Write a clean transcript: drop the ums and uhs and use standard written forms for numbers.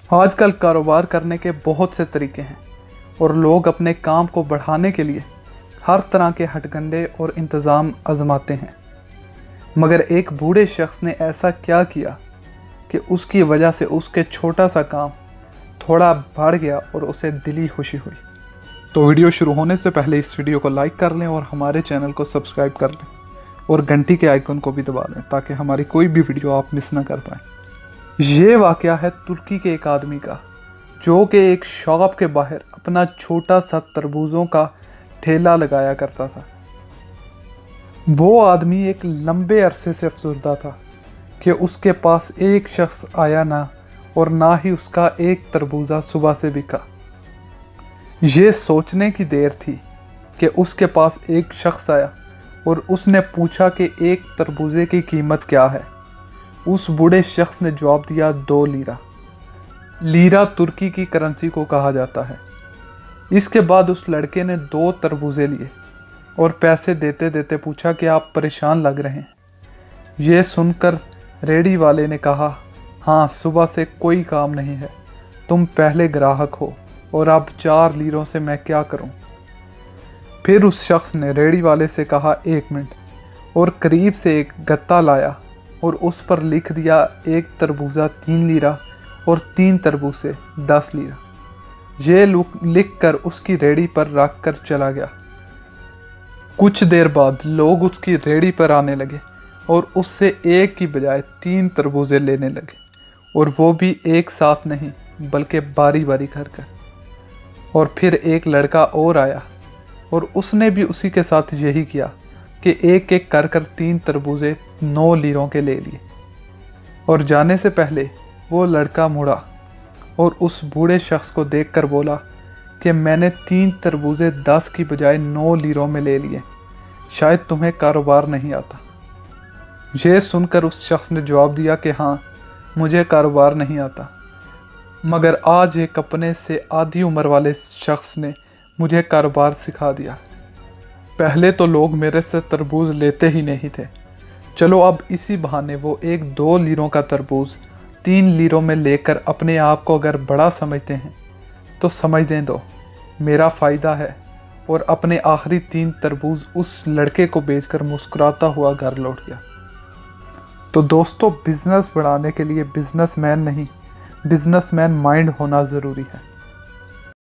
आजकल कारोबार करने के बहुत से तरीके हैं और लोग अपने काम को बढ़ाने के लिए हर तरह के हथकंडे और इंतज़ाम आजमाते हैं। मगर एक बूढ़े शख्स ने ऐसा क्या किया कि उसकी वजह से उसके छोटा सा काम थोड़ा बढ़ गया और उसे दिली खुशी हुई। तो वीडियो शुरू होने से पहले इस वीडियो को लाइक कर लें और हमारे चैनल को सब्सक्राइब कर लें और घंटी के आइकन को भी दबा दें ताकि हमारी कोई भी वीडियो आप मिस ना कर पाएँ। ये वाक़या है तुर्की के एक आदमी का, जो कि एक शॉप के बाहर अपना छोटा सा तरबूजों का ठेला लगाया करता था। वो आदमी एक लंबे अरसे से अफसरदा था कि उसके पास एक शख्स आया ना और ना ही उसका एक तरबूजा सुबह से बिका। ये सोचने की देर थी कि उसके पास एक शख्स आया और उसने पूछा कि एक तरबूजे की कीमत क्या है। उस बूढ़े शख्स ने जवाब दिया 2 लीरा। लीरा तुर्की की करेंसी को कहा जाता है। इसके बाद उस लड़के ने 2 तरबूजे लिए और पैसे देते देते पूछा कि आप परेशान लग रहे हैं। ये सुनकर रेडी वाले ने कहा, हाँ, सुबह से कोई काम नहीं है, तुम पहले ग्राहक हो और अब 4 लीरों से मैं क्या करूं। फिर उस शख्स ने रेडी वाले से कहा 1 मिनट, और करीब से एक गत्ता लाया और उस पर लिख दिया एक तरबूजा 3 लीरा और 3 तरबूजे 10 लीरा। ये लिख कर उसकी रेडी पर रख कर चला गया। कुछ देर बाद लोग उसकी रेडी पर आने लगे और उससे एक की बजाय 3 तरबूजे लेने लगे, और वो भी एक साथ नहीं बल्कि बारी बारी कर। और फिर एक लड़का और आया और उसने भी उसी के साथ यही किया कि एक एक कर 3 तरबूजे 9 लीरों के ले लिए। और जाने से पहले वो लड़का मुड़ा और उस बूढ़े शख्स को देखकर बोला कि मैंने 3 तरबूजे 10 की बजाय 9 लीरों में ले लिए, शायद तुम्हें कारोबार नहीं आता। ये सुनकर उस शख्स ने जवाब दिया कि हाँ, मुझे कारोबार नहीं आता, मगर आज एक अपने से आधी उम्र वाले शख्स ने मुझे कारोबार सिखा दिया। पहले तो लोग मेरे से तरबूज लेते ही नहीं थे, चलो अब इसी बहाने वो एक 2 लीरों का तरबूज 3 लीरों में लेकर अपने आप को अगर बड़ा समझते हैं तो समझने दो, मेरा फ़ायदा है। और अपने आखिरी 3 तरबूज उस लड़के को बेचकर मुस्कुराता हुआ घर लौट गया। तो दोस्तों, बिज़नेस बढ़ाने के लिए बिज़नेसमैन नहीं, बिज़नेसमैन माइंड होना ज़रूरी है।